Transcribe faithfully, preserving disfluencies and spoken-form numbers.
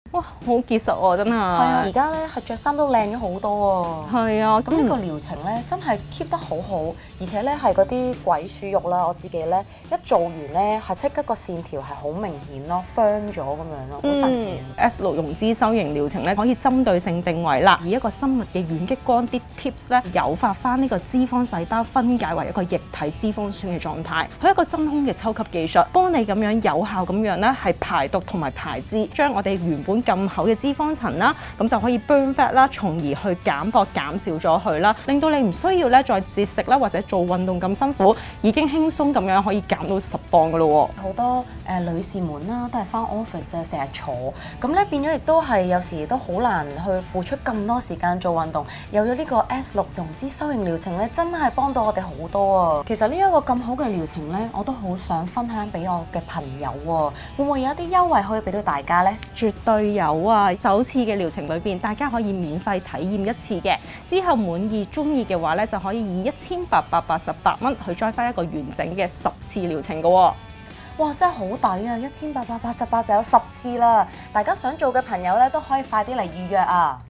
哇，好結實喎，真係。係啊，而家咧係着衫都靚咗好多啊。 係啊， 咁呢個療程咧真係 keep 得好好，而且咧係嗰啲鬼鼠肉啦，我自己咧一做完咧係即刻個線條係好明顯咯 ，firm 咗咁樣咯，好神奇。 S 六溶脂收型療程咧可以針對性定位啦，以一個生物嘅遠激光啲 tips 咧，誘發翻呢個脂肪細胞分解為一個液體脂肪酸嘅狀態。佢一個真空嘅抽吸技術，幫你咁樣有效咁樣咧係排毒同埋排脂，將我哋原本咁厚嘅脂肪層啦，咁就可以 burn fat 啦，從而去減薄減少咗佢啦，令到你唔需要咧再節食啦或者做運動咁辛苦，已經輕鬆咁樣可以減到十磅噶咯喎。 好多誒、呃、女士們啦，都係返 office 啊，成日坐，咁咧變咗亦都係有時都好難去付出咁多時間做運動。有咗呢個 S 六溶脂收型療程咧，真係幫到我哋好多啊！其實呢一個咁好嘅療程咧，我都好想分享俾我嘅朋友喎，會唔會有一啲優惠可以俾到大家呢？ 絕對有啊！首次嘅療程裏邊，大家可以免費體驗一次嘅，之後滿意中意嘅話咧，就可以以一千八百八十八蚊去 join 翻一個完整嘅十次療程嘅喎。 哇！真係好抵啊！一千八百八十八就有十次啦！大家想做嘅朋友咧，都可以快啲嚟預約啊！